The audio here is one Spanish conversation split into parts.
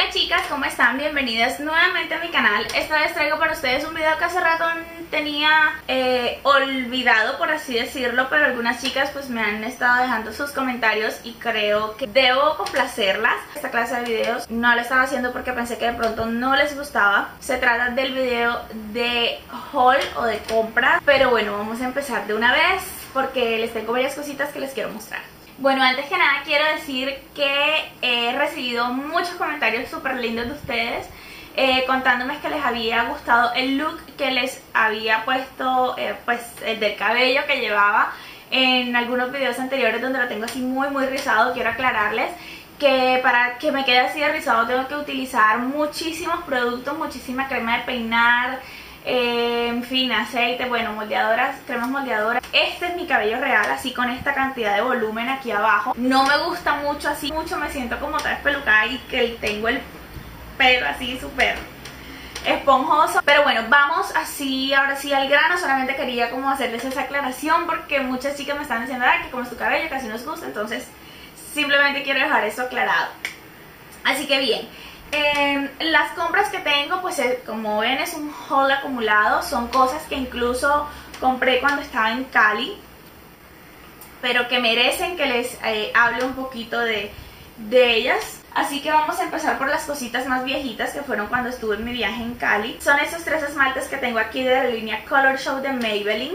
Hola chicas, ¿cómo están? Bienvenidas nuevamente a mi canal. Esta vez traigo para ustedes un video que hace rato tenía olvidado, por así decirlo, pero algunas chicas pues me han estado dejando sus comentarios y creo que debo complacerlas. Esta clase de videos no la estaba haciendo porque pensé que de pronto no les gustaba. Se trata del video de haul o de compras, pero bueno, vamos a empezar de una vez porque les tengo varias cositas que les quiero mostrar. Bueno, antes que nada quiero decir que he recibido muchos comentarios súper lindos de ustedes contándome que les había gustado el look que les había puesto, pues el del cabello que llevaba en algunos videos anteriores donde lo tengo así muy rizado. Quiero aclararles que para que me quede así de rizado tengo que utilizar muchísimos productos, muchísima crema de peinar, en fin, aceite, bueno, moldeadoras, cremas moldeadoras. Este es mi cabello real, así con esta cantidad de volumen aquí abajo. No me gusta mucho así, me siento como otra vez pelucada y que tengo el pelo así súper esponjoso. Pero bueno, vamos así, ahora sí al grano. Solamente quería como hacerles esa aclaración porque muchas chicas me están diciendo que como es tu cabello casi nos gusta, entonces simplemente quiero dejar eso aclarado. Así que bien, las compras que tengo, pues como ven es un haul acumulado. Son cosas que incluso compré cuando estaba en Cali, pero que merecen que les hable un poquito de ellas. Así que vamos a empezar por las cositas más viejitas que fueron cuando estuve en mi viaje en Cali. Son estos tres esmaltes que tengo aquí de la línea Color Show de Maybelline.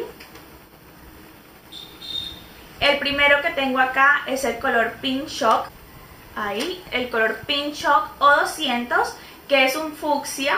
El primero que tengo acá es el color Pink Shock. Ahí, el color Pink Shock O200, que es un fucsia.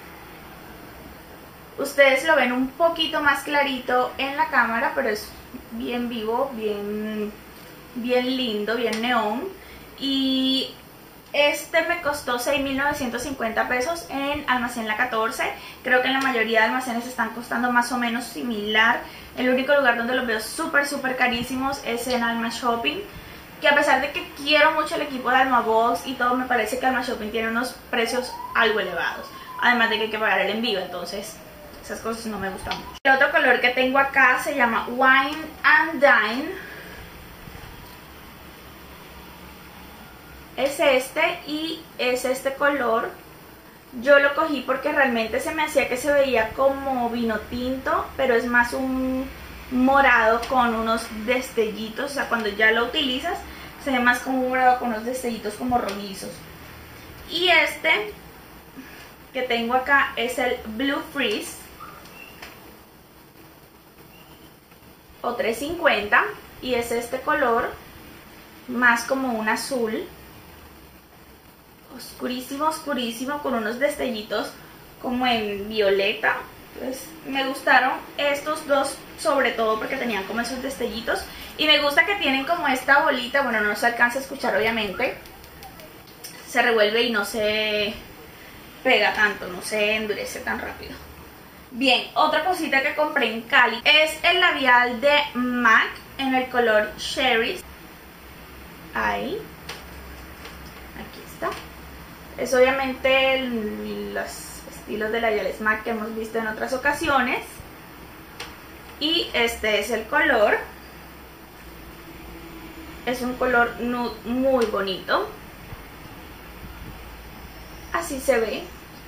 Ustedes lo ven un poquito más clarito en la cámara, pero es bien vivo, bien lindo, bien neón. Y este me costó 6.950 pesos en Almacén La 14. Creo que en la mayoría de almacenes están costando más o menos similar. El único lugar donde los veo súper carísimos es en Alma Shopping, que a pesar de que quiero mucho el equipo de Almabox y todo, me parece que Alma Shopping tiene unos precios algo elevados, además de que hay que pagar el envío, entonces esas cosas no me gustan mucho. El otro color que tengo acá se llama Wine and Dine. Es este y es este color. Yo lo cogí porque realmente se me hacía que se veía como vino tinto, pero es más un morado con unos destellitos. O sea, cuando ya lo utilizas se ve más como un morado con unos destellitos como rojizos. Y este que tengo acá es el Blue Freeze o 350 y es este color más como un azul oscurísimo con unos destellitos como en violeta. Entonces me gustaron estos dos sobre todo porque tenían como esos destellitos y me gusta que tienen como esta bolita. Bueno, no se alcanza a escuchar obviamente, se revuelve y no se pega tanto, no se endurece tan rápido. Bien, otra cosita que compré en Cali es el labial de MAC en el color Cherries. Ahí, aquí está. Es obviamente los estilos de labiales MAC que hemos visto en otras ocasiones. Y este es el color. Es un color nude muy bonito. Así se ve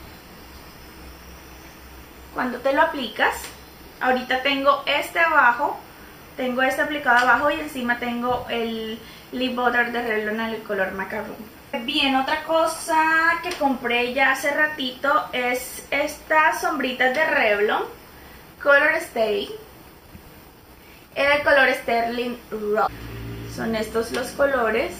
cuando te lo aplicas. Ahorita tengo este abajo, tengo este aplicado abajo y encima tengo el lip butter de Revlon en el color macaron. Bien, otra cosa que compré ya hace ratito es estas sombritas de Revlon Color Stay en el color Sterling Rock. Son estos los colores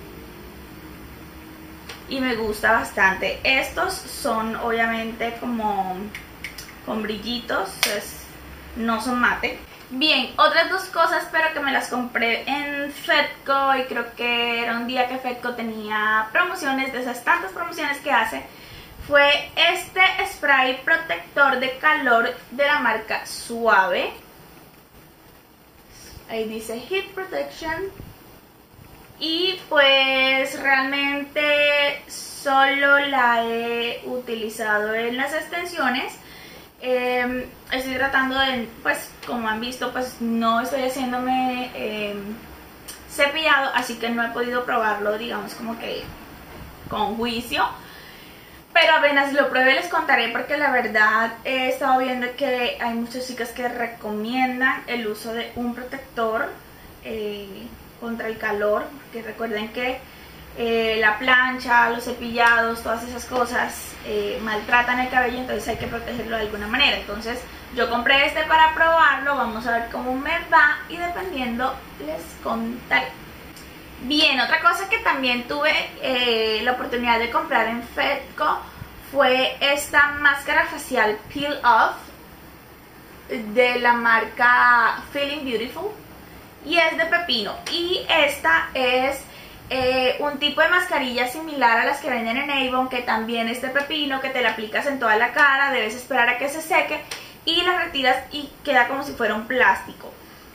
y me gusta bastante. Estos son obviamente como con brillitos, no son mate. Bien, otras dos cosas pero que me las compré en Fedco y creo que era un día que Fedco tenía promociones, de esas tantas promociones que hace, fue este spray protector de calor de la marca Suave. Ahí dice Heat Protection y pues realmente solo la he utilizado en las extensiones. Estoy tratando de, pues como han visto, pues no estoy haciéndome cepillado, así que no he podido probarlo, digamos como que con juicio. pero apenas lo pruebe les contaré, porque la verdad he estado viendo que hay muchas chicas que recomiendan el uso de un protector contra el calor, porque recuerden que la plancha, los cepillados, todas esas cosas maltratan el cabello, entonces hay que protegerlo de alguna manera. Entonces yo compré este para probarlo, vamos a ver cómo me va y dependiendo les contaré. Bien, otra cosa que también tuve la oportunidad de comprar en Fedco fue esta máscara facial Peel Off de la marca Feeling Beautiful y es de pepino, y esta es un tipo de mascarilla similar a las que venden en Avon, que también es de pepino, que te la aplicas en toda la cara, debes esperar a que se seque y la retiras y queda como si fuera un plástico.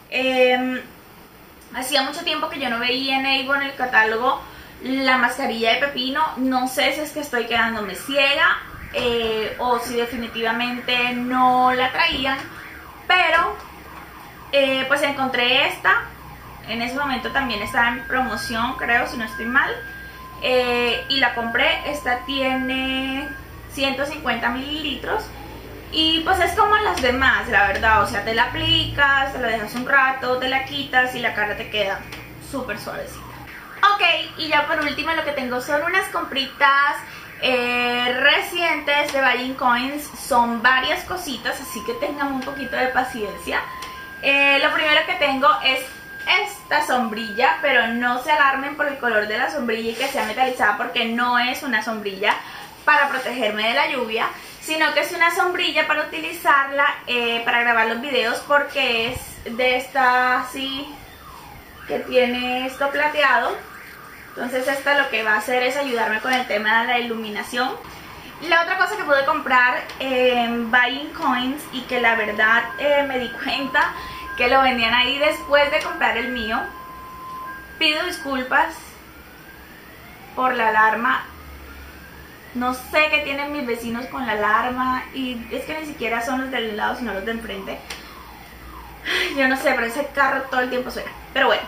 Hacía mucho tiempo que yo no veía en Avon el catálogo la mascarilla de pepino. No sé si es que estoy quedándome ciega o si definitivamente no la traían, pero pues encontré esta. En ese momento también estaba en promoción, creo, si no estoy mal, y la compré. Esta tiene 150 mililitros y pues es como las demás, la verdad. O sea, te la aplicas, te la dejas un rato, te la quitas y la cara te queda súper suavecita. Ok, y ya por último lo que tengo son unas compritas recientes de Buying Coins. Son varias cositas, así que tengan un poquito de paciencia. Lo primero que tengo es esta sombrilla, pero no se alarmen por el color de la sombrilla y que sea metalizada, porque no es una sombrilla para protegerme de la lluvia, sino que es una sombrilla para utilizarla para grabar los videos, porque es de esta así que tiene esto plateado. Entonces esta lo que va a hacer es ayudarme con el tema de la iluminación. La otra cosa que pude comprar en Buying Coins y que la verdad me di cuenta que lo vendían ahí después de comprar el mío. Pido disculpas por la alarma. No sé qué tienen mis vecinos con la alarma, y es que ni siquiera son los del lado sino los de enfrente. Yo no sé, pero ese carro todo el tiempo suena. Pero bueno,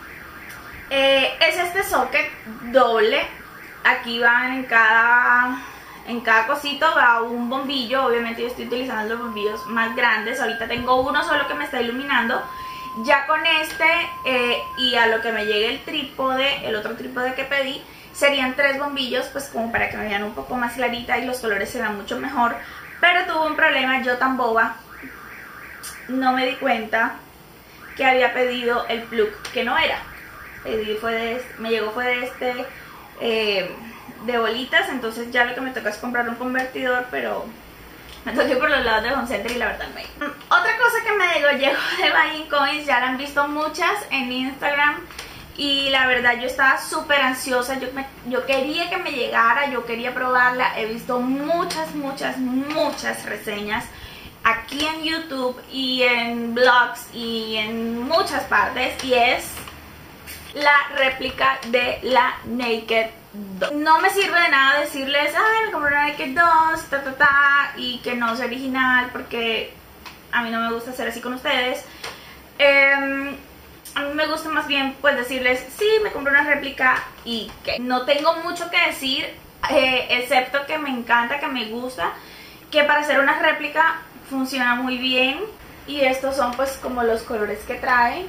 es este socket doble. Aquí van en cada cosito va un bombillo. Obviamente yo estoy utilizando los bombillos más grandes. Ahorita tengo uno solo que me está iluminando. Ya con este y a lo que me llegue el trípode, el otro trípode que pedí, serían 3 bombillos, pues como para que me vean un poco más clarita y los colores se vean mucho mejor. Pero tuve un problema, yo tan boba, no me di cuenta que había pedido el plug que no era. Me llegó fue de este de bolitas, entonces ya lo que me toca es comprar un convertidor, pero me toqué por los lados de Home Center y la verdad me... Otra cosa que me llegó de Buying Coins, ya la han visto muchas en Instagram y la verdad yo estaba súper ansiosa. Yo quería que me llegara, yo quería probarla. He visto muchas reseñas aquí en YouTube y en blogs y en muchas partes, y es la réplica de la Naked 2. No me sirve de nada decirles, ay, me compré una Naked 2, y que no es original, porque a mí no me gusta ser así con ustedes. A mí me gusta más bien pues decirles, sí, me compré una réplica y que no tengo mucho que decir, excepto que me encanta, que me gusta, que para hacer una réplica funciona muy bien. Y estos son pues como los colores que trae.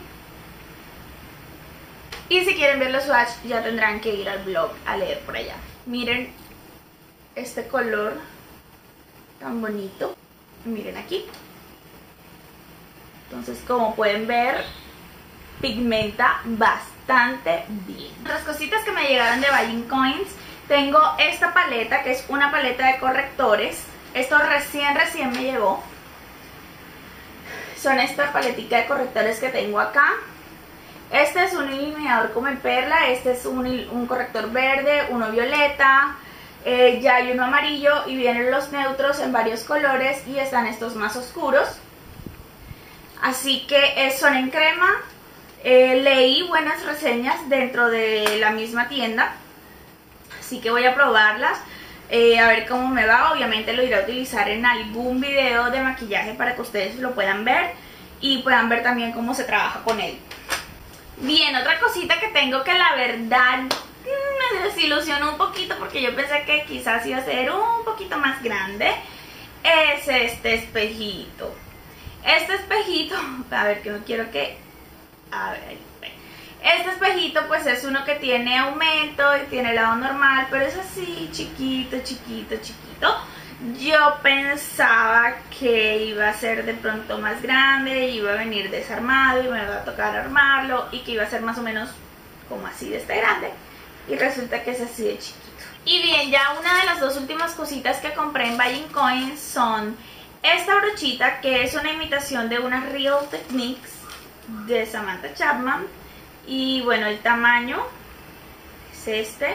Y si quieren ver los swatch ya tendrán que ir al blog a leer por allá. Miren este color tan bonito. Miren aquí. Entonces, como pueden ver, pigmenta bastante bien. Otras cositas que me llegaron de Buying Coins. Tengo esta paleta, que es una paleta de correctores. Esto recién me llegó. Son esta paletita de correctores que tengo acá. Este es un iluminador como en perla. Este es un corrector verde, uno violeta, ya hay uno amarillo, y vienen los neutros en varios colores y están estos más oscuros. Así que son en crema. Leí buenas reseñas dentro de la misma tienda, así que voy a probarlas, a ver cómo me va. Obviamente lo iré a utilizar en algún video de maquillaje para que ustedes lo puedan ver y puedan ver también cómo se trabaja con él. Bien, otra cosita que tengo que la verdad me me desilusionó un poquito porque yo pensé que quizás iba a ser un poquito más grande. Es este espejito. Este espejito, a ver, que no quiero que... A ver, este espejito pues es uno que tiene aumento y tiene lado normal, pero es así chiquito, chiquito, chiquito. Yo pensaba que iba a ser de pronto más grande, iba a venir desarmado y me iba a tocar armarlo y que iba a ser más o menos como así de este grande, y resulta que es así de chiquito. Y bien, ya una de las dos últimas cositas que compré en Buying Coins son esta brochita, que es una imitación de una Real Techniques de Samantha Chapman, y bueno, el tamaño es este,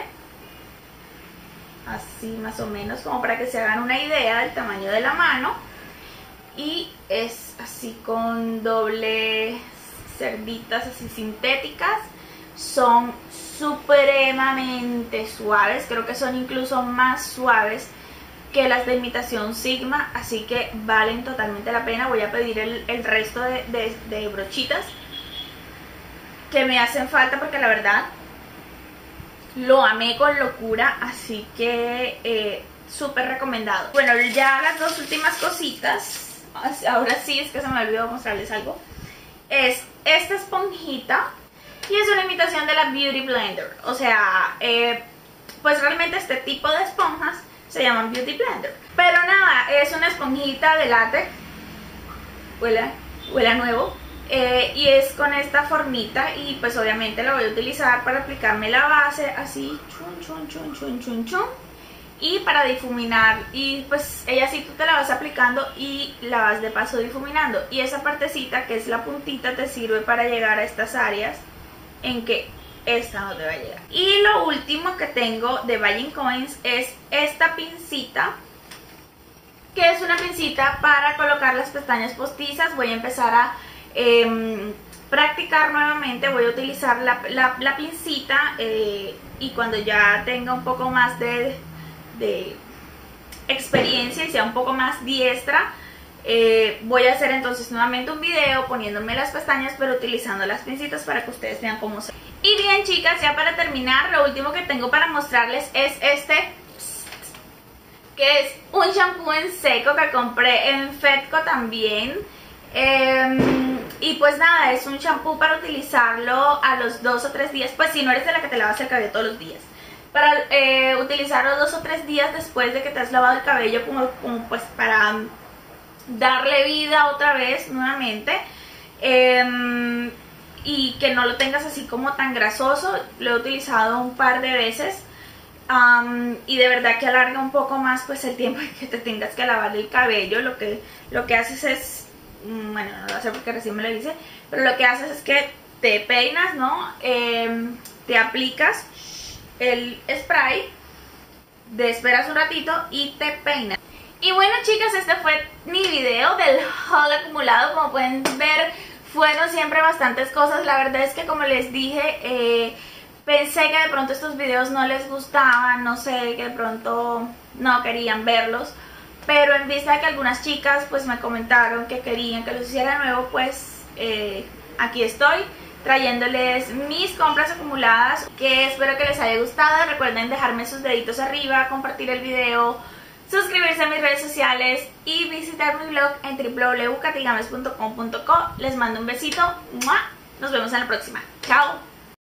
así más o menos, como para que se hagan una idea del tamaño de la mano, y es así con doble cerditas así sintéticas. Son supremamente suaves, creo que son incluso más suaves que las de imitación Sigma, así que valen totalmente la pena. Voy a pedir el resto de brochitas que me hacen falta porque la verdad lo amé con locura, así que súper recomendado. Bueno, ya las dos últimas cositas, ahora sí es que se me olvidó mostrarles algo. Es esta esponjita y es una imitación de la Beauty Blender. O sea, pues realmente este tipo de esponjas se llaman Beauty Blender. Pero nada, es una esponjita de látex. Huele a nuevo. Y es con esta formita y pues obviamente la voy a utilizar para aplicarme la base así, chun, chun, chun, chun, chun, chun, y para difuminar. Y pues ella sí tú te la vas aplicando y la vas de paso difuminando, y esa partecita que es la puntita te sirve para llegar a estas áreas en que esta no te va a llegar. Y lo último que tengo de Buying Coins es esta pincita, que es una pincita para colocar las pestañas postizas. Voy a empezar a practicar nuevamente. Voy a utilizar la pincita y cuando ya tenga un poco más de experiencia y sea un poco más diestra, voy a hacer entonces nuevamente un video poniéndome las pestañas pero utilizando las pincitas para que ustedes vean cómo se... Y bien chicas, ya para terminar, lo último que tengo para mostrarles es este, que es un shampoo en seco que compré en Fedco también. Y pues nada, es un shampoo para utilizarlo a los 2 o 3 días, pues si no eres de la que te lavas el cabello todos los días, para utilizarlo 2 o 3 días después de que te has lavado el cabello, como pues para darle vida otra vez nuevamente, y que no lo tengas así como tan grasoso. Lo he utilizado un par de veces, y de verdad que alarga un poco más pues el tiempo en que te tengas que lavar el cabello. Lo que haces es, bueno, no lo sé porque recién me lo hice, pero lo que haces es que te peinas, ¿no? Te aplicas el spray, te esperas un ratito y te peinas. Y bueno chicas, este fue mi video del haul acumulado. Como pueden ver, fueron siempre bastantes cosas. La verdad es que, como les dije, pensé que de pronto estos videos no les gustaban, no sé, que de pronto no querían verlos, pero en vista de que algunas chicas pues me comentaron que querían que los hiciera de nuevo, pues aquí estoy trayéndoles mis compras acumuladas, que espero que les haya gustado. Recuerden dejarme sus deditos arriba, compartir el video, suscribirse a mis redes sociales y visitar mi blog en www.katigames.com.co. Les mando un besito, ¡mua! Nos vemos en la próxima. Chao.